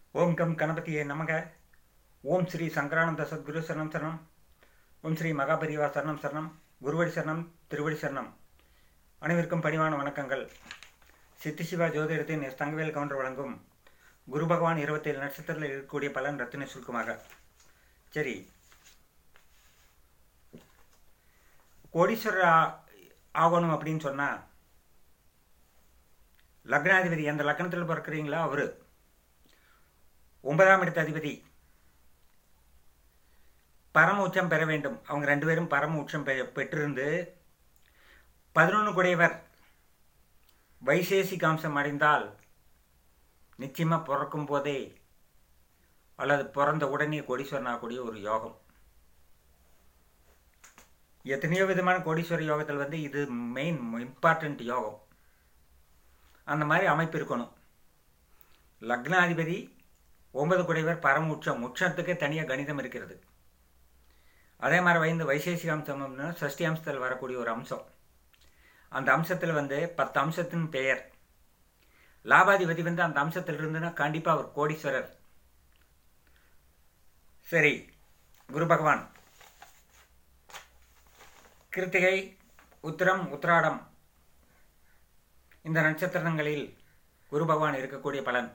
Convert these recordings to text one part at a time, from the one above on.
ஓம் come கணபதியே நமக. ஓம் ஸ்ரீ சங்கரானந்த சத்குரு சரணம் சரணம். ஓம் ஸ்ரீ மகாபரிவா சரணம் சரணம். குருவடி சரணம், திருவடி சரணம். அனைவருக்கும் பணிவான வணக்கங்கள். சித்தி சிவா ஜோதிடத்தின் எஸ் தங்கவேல் கவுண்டர் வழங்கும் குரு பகவான் 27 நட்சத்திரத்தில் இருக்கக்கூடிய பலன் ரத்தின சுருக்கமாக. சரி, கோடீஸ்வரர் ஆகணும் அப்படின்னு சொன்னால் லக்னாதிபதி, எந்த லக்னத்தில் பிறக்கிறீங்களோ அவர் 9ஆம் இடத்து அதிபதி பரம உச்சம் பெற வேண்டும். அவங்க 2 பேரும் பரம உச்சம் பெற்றிருந்து 11 குடையவர் வைசேசிக அம்சம் அடைந்தால் நிச்சயமாக பிறக்கும் போதே அல்லது பிறந்த உடனே கோடீஸ்வரன் ஆகக்கூடிய ஒரு யோகம். எத்தனையோ விதமான கோடீஸ்வர யோகத்தில் இது மெயின் இம்பார்ட்டண்ட் யோகம். அந்த மாதிரி அமைப்பு இருக்கணும். லக்னாதிபதி 9 குடைவர் பரம உச்சம், உச்சத்துக்கே தனியாக கணிதம் இருக்கிறது. அதே மாதிரி வைசேசிக அம்சம்னு சஷ்டி அம்சத்தில் வரக்கூடிய ஒரு அம்சம். அந்த அம்சத்தில் 10 அம்சத்தின் பெயர். லாபாதிபதி அந்த அம்சத்தில் இருந்துன்னா கண்டிப்பாக அவர் கோடீஸ்வரர். சரி, குரு பகவான் கிருத்திகை, உத்திரம், உத்திராடம் இந்த நட்சத்திரங்களில் குரு பகவான் இருக்கக்கூடிய பலன்.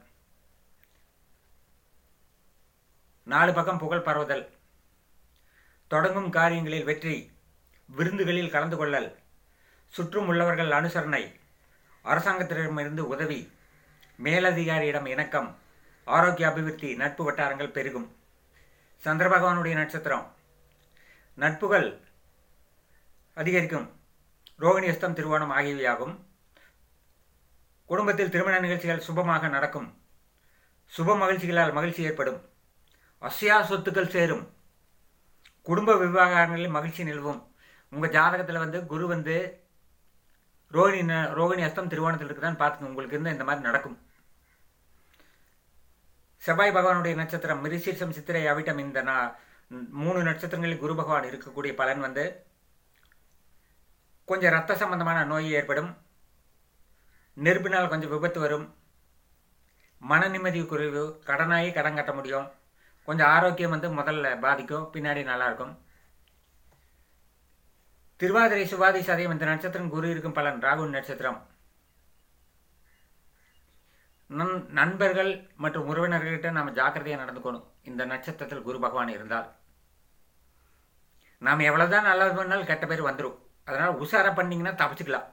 4 பக்கம் புகழ் பரவுதல், தொடங்கும் காரியங்களில் வெற்றி, விருந்துகளில் கலந்து கொள்ளல், சுற்றும் உள்ளவர்கள் அனுசரணை, அரசாங்கத்திடமிருந்து உதவி, மேலதிகாரியிடம் இணக்கம், ஆரோக்கிய அபிவிருத்தி, நட்பு வட்டாரங்கள் பெருகும். சந்திர பகவானுடைய நட்சத்திரம். நட்புகள் அதிகரிக்கும். ரோகிணி, அஸ்தம், திருவோணம் ஆகியவையாகும். குடும்பத்தில் திருமண நிகழ்ச்சிகள் சுபமாக நடக்கும். சுப மகிழ்ச்சிகளால் மகிழ்ச்சி ஏற்படும். அசையா சொத்துக்கள் சேரும். குடும்ப விவகாரங்களில் மகிழ்ச்சி நிலவும். உங்கள் ஜாதகத்தில் குரு ரோகிணி அஸ்தம் திருவோணத்தில் இருக்குதான்னு பார்த்துங்க. உங்களுக்கு இந்த மாதிரி நடக்கும். செவ்வாய் பகவானுடைய நட்சத்திரம் மிருசீர்ஷம், சித்திரை, அவிட்டம் இந்த 3 நட்சத்திரங்களில் குரு பகவான் இருக்கக்கூடிய பலன் கொஞ்சம் ரத்த சம்பந்தமான நோய் ஏற்படும். நெருப்பினால் கொஞ்சம் விபத்து வரும். மன நிம்மதி குறைவு. கடனாகி கடன் கட்ட முடியும். கொஞ்சம் ஆரோக்கியம் முதல்ல பாதிக்கும், பின்னாடி நல்லா இருக்கும். திருவாதிரை, சுவாதி, சதயம் இந்த நட்சத்திரம் குரு இருக்கும் பலன். ராகு நட்சத்திரம். நண்பர்கள் மற்றும் உறவினர்கிட்ட நாம் ஜாக்கிரதையாக நடந்துக்கணும். இந்த நட்சத்திரத்தில் குரு பகவான் இருந்தால் நாம் எவ்வளவுதான் நல்லது பண்ணாலும் கெட்ட பேர் வந்துடும். அதனால் உஷாரா பண்ணிங்கன்னா தப்பிச்சுக்கலாம்.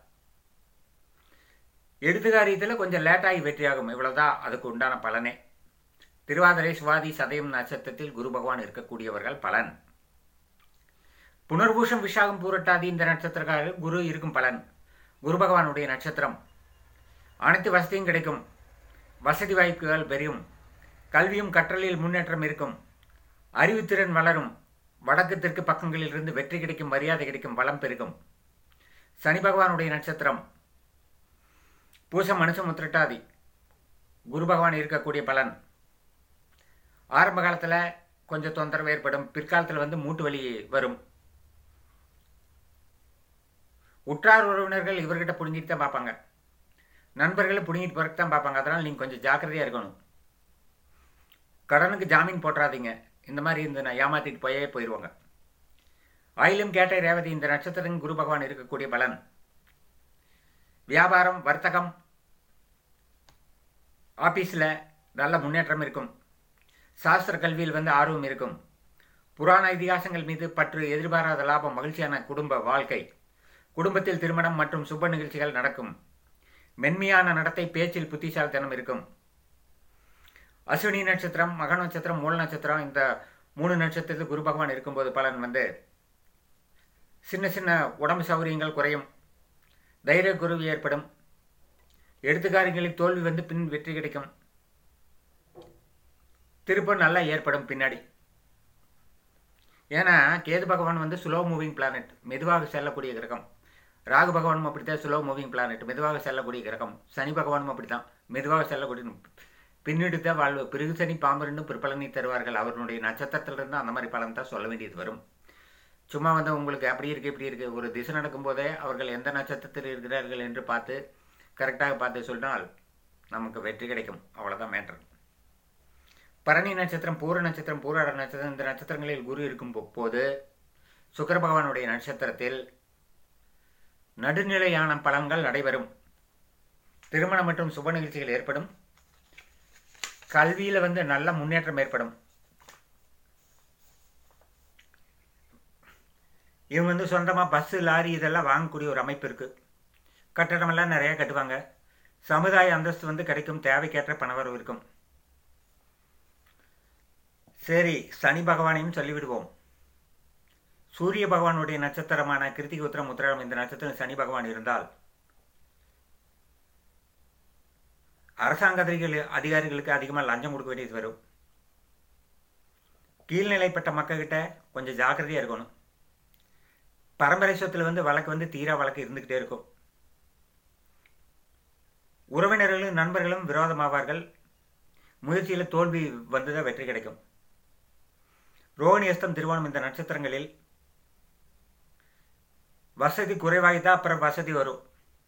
எடுத்து காரியத்தில் கொஞ்சம் லேட்டாகி வெற்றியாகும். இவ்வளவுதான் அதுக்கு உண்டான பலனே. திருவாதிரை, சுவாதி, சதயம் நட்சத்திரத்தில் குரு பகவான் இருக்கக்கூடியவர்கள் பலன். புனர்பூஷம், விஷாகம், பூரட்டாதி இந்த நட்சத்திரக்காரர்கள் குரு இருக்கும் பலன். குரு பகவானுடைய நட்சத்திரம். அனைத்து வசதியும் கிடைக்கும். வசதி வாய்ப்புகள் பெரியும். கல்வியும் கற்றலில் முன்னேற்றம் இருக்கும். அறிவுத்திறன் வளரும். வடக்கு தெற்கு பக்கங்களில் இருந்து வெற்றி கிடைக்கும், மரியாதை கிடைக்கும், பலம் பெருகும். சனி பகவானுடைய நட்சத்திரம். பூசம், மனுஷம், உத்திரட்டாதி குரு பகவான் இருக்கக்கூடிய பலன். ஆரம்ப காலத்தில் கொஞ்சம் தொந்தரவு ஏற்படும். பிற்காலத்தில் மூட்டு வலி வரும். உற்றார் உறவினர்கள் இவர்கிட்ட புடுங்கிட்டு தான் பார்ப்பாங்க. நண்பர்களை புடுங்கிட்டு பிறகு தான் பார்ப்பாங்க. அதனால் நீங்கள் கொஞ்சம் ஜாக்கிரதையாக இருக்கணும். கடனுக்கு ஜாமீன் போட்டுறாதீங்க. இந்த மாதிரி ஏமாத்திட்டு போயிடுவாங்க. ஆயிலும், கேட்டை, ரேவதி இந்த நட்சத்திரம் குரு பகவான் இருக்கக்கூடிய பலன். வியாபாரம், வர்த்தகம், ஆபீஸில் நல்ல முன்னேற்றம் இருக்கும். சாஸ்திர கல்வியில் ஆர்வம் இருக்கும். புராண இதிகாசங்கள் மீது பற்று, எதிர்பாராத லாபம், மகிழ்ச்சியான குடும்ப வாழ்க்கை. குடும்பத்தில் திருமணம் மற்றும் சுப நிகழ்ச்சிகள் நடக்கும். மென்மையான நடத்தை, பேச்சில் புத்திசாலித்தனம் இருக்கும். அஸ்வினி நட்சத்திரம், மக நட்சத்திரம், மூல நட்சத்திரம் இந்த 3 நட்சத்திரத்தில் குரு பகவான் இருக்கும்போது பலன் சின்ன சின்ன உடம்பு சௌகரியங்கள் குறையும். தைரிய குருவி ஏற்படும். எடுத்துக்காரியங்களில் தோல்வி பின் வெற்றி கிடைக்கும். திருப்பம் நல்லா ஏற்படும் பின்னாடி. ஏன்னா கேது பகவான் ஸ்லோ மூவிங் பிளானட், மெதுவாக செல்லக்கூடிய கிரகம். ராகு பகவானும் அப்படித்தான், ஸ்லோ மூவிங் பிளானட், மெதுவாக செல்லக்கூடிய கிரகம். சனி பகவானும் அப்படித்தான், மெதுவாக செல்லக்கூடிய. பின்னெடுத்த வாழ்வு பிறகு சனி பாம்பரன்னு பிற்பலனை தருவார்கள். அவர்களுடைய நட்சத்திரத்திலிருந்து அந்த மாதிரி பலன் தான் சொல்ல வேண்டியது வரும். சும்மா உங்களுக்கு அப்படி இருக்குது இப்படி இருக்குது ஒரு திசை நடக்கும்போதே அவர்கள் எந்த நட்சத்திரத்தில் இருக்கிறார்கள் என்று பார்த்து கரெக்டாக பார்த்து சொன்னால் நமக்கு வெற்றி கிடைக்கும். அவ்வளோதான் மேட்டர். பரணி நட்சத்திரம், பூர நட்சத்திரம், பூராட நட்சத்திரம், இந்த நட்சத்திரங்களில் குரு இருக்கும் போது சுக்கிர பகவானுடைய நட்சத்திரத்தில் நடுநிலையான பலன்கள் நடைபெறும். திருமணம் மற்றும் சுப நிகழ்ச்சிகள் ஏற்படும். கல்வியில் நல்ல முன்னேற்றம் ஏற்படும். இவங்க சொந்தமாக பஸ்ஸு, லாரி இதெல்லாம் வாங்கக்கூடிய ஒரு அமைப்பு இருக்குது. கட்டடமெல்லாம் நிறையா கட்டுவாங்க. சமுதாய அந்தஸ்து கிடைக்கும். தேவைக்கேற்ற பணவரவு இருக்கும். சரி, சனி பகவானையும் சொல்லிவிடுவோம். சூரிய பகவானுடைய நட்சத்திரமான கிருத்திகை, உத்திரம், உத்திராடம் இந்த நட்சத்திரம் சனி பகவான் இருந்தால் அரசாங்க அதிகாரிகளுக்கு அதிகமாக லஞ்சம் கொடுக்க வேண்டியது வரும். கீழ்நிலைப்பட்ட மக்கள்கிட்ட கொஞ்சம் ஜாக்கிரதையாக இருக்கணும். பரம்பரை சொத்தில் வழக்கு தீரா வழக்கு இருந்துக்கிட்டே இருக்கும். உறவினர்களும் நண்பர்களும் விரோதமாவார்கள். முயற்சியில் தோல்வி வந்துதான் வெற்றி கிடைக்கும். ரோகிணி, அஸ்தம், திருவோணம் இந்த நட்சத்திரங்களில் வசதி குறைவாய்தான், அப்புறம் வசதி வரும்.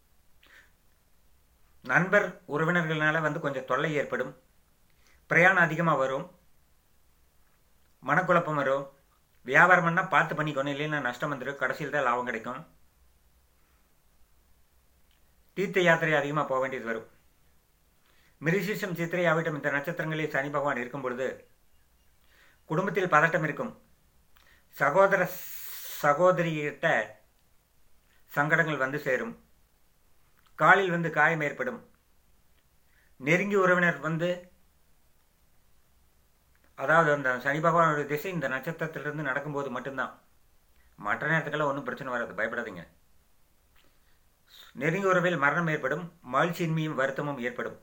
நண்பர் உறவினர்களால் கொஞ்சம் தொல்லை ஏற்படும். பிரயாணம் அதிகமாக வரும். மனக்குழப்பம் வரும். வியாபாரம்னா பார்த்து பண்ணிக்கணும், இல்லைன்னா நஷ்டம் வந்துடும். கடைசியில் தான் லாபம் கிடைக்கும். தீர்த்த யாத்திரை அதிகமாக போக வேண்டியது வரும். மிருகசீரிஷம், சித்திரை, அவிட்டம் இந்த நட்சத்திரங்களில் சனி பகவான் இருக்கும் பொழுது குடும்பத்தில் பதட்டம் இருக்கும். சகோதர சகோதரிகிட்ட சங்கடங்கள் சேரும். காலில் காயம் ஏற்படும். நெருங்கி உறவினர் அதாவது அந்த சனி பகவானுடைய திசை இந்த நட்சத்திரத்திலிருந்து நடக்கும்போது மட்டும்தான். மற்ற நேரத்துக்கெல்லாம் ஒன்றும் பிரச்சனை வராது, பயப்படாதீங்க. நெருங்கி உறவில் மரணம் ஏற்படும். மகிழ்ச்சியின்மையும் வருத்தமும் ஏற்படும்.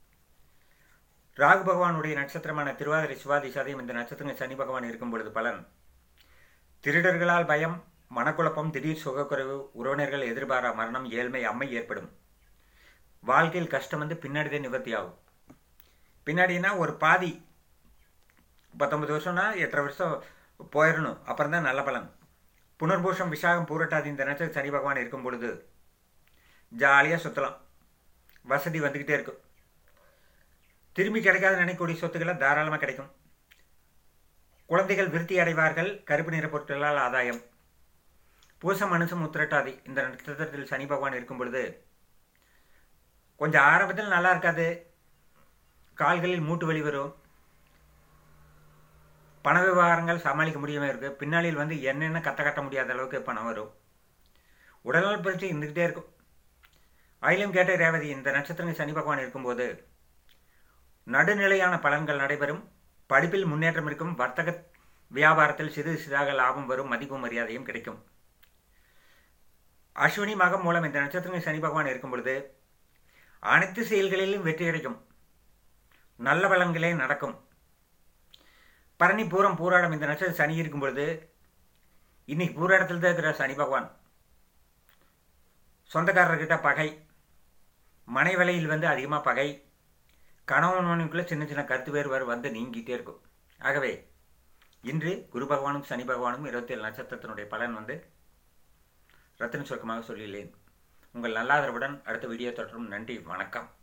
ராகு பகவானுடைய நட்சத்திரமான திருவாதிரை, சுவாதி, சதயம் இந்த நட்சத்திரங்கள் சனி பகவான் இருக்கும் பொழுது பலன்: திருடர்களால் பயம், மனக்குழப்பம், திடீர் சுகக்குறைவு, உறவினர்கள் எதிர்பாரா மரணம், ஏழ்மை, அம்மை ஏற்படும். வாழ்க்கையில் கஷ்டம் பின்னாடிதான் நிவர்த்தி ஆகும். பின்னாடினா ஒரு பாதி 19 வருஷம்னா 8.5 வருஷம் போயிடணும், அப்புறம் தான் நல்ல பலன். புனர்பூஷம், விசாகம், பூரட்டாதி இந்த நட்சத்திரம் சனி பகவான் இருக்கும் பொழுது ஜாலியாக சுற்றலாம். வசதி வந்துக்கிட்டே இருக்கும். திரும்பி கிடைக்காத நினைக்கக்கூடிய சொத்துக்களை தாராளமாக கிடைக்கும். குழந்தைகள் விருத்தி அடைவார்கள். கருப்பு நிற பொருட்களால் ஆதாயம். பூசம், மனுஷம், உத்திரட்டாதி இந்த நட்சத்திரத்தில் சனி பகவான் இருக்கும் பொழுது கொஞ்சம் ஆரம்பத்தில் நல்லா இருக்காது. கால்களில் மூட்டு வலி வரும். பண விவகாரங்கள் சமாளிக்க முடியாமல் இருக்குது. பின்னாளில் என்னென்ன கட்ட முடியாத அளவுக்கு பணம் வரும். உடல்நல பிரச்சனை இருந்துக்கிட்டே இருக்கும். ஆயிலும் கேட்ட ரேவதி இந்த நட்சத்திரங்கள் சனி பகவான் இருக்கும்போது நடுநிலையான பலன்கள் நடைபெறும். படிப்பில் முன்னேற்றம் இருக்கும். வர்த்தக வியாபாரத்தில் சிறிதாக லாபம் வரும். மதிப்பு மரியாதையும் கிடைக்கும். அஸ்வினி, மகம், மூலம் இந்த நட்சத்திரங்கள் சனி பகவான் இருக்கும் பொழுது அனைத்து செயல்களிலும் வெற்றி கிடைக்கும். நல்ல பலன்களே நடக்கும். பரணி, பூரம், பூராடம் இந்த நட்சத்திரம் சனி இருக்கும் பொழுது இன்னைக்கு பூராடத்தில் தான் இருக்கிற சனி பகவான். சொந்தக்காரர்கிட்ட பகை, மனை விலையில் அதிகமாக பகை, கணவனுக்குள்ளே சின்ன சின்ன கருத்து வேறு நீங்கிட்டே இருக்கும். ஆகவே இன்று குரு பகவானும் சனி பகவானும் 27 நட்சத்திரத்தினுடைய பலன் ரத்தின சுருக்கமாக சொல்லியுள்ளேன். உங்கள் நல்லாதரவுடன் அடுத்த வீடியோ தொடரும். நன்றி, வணக்கம்.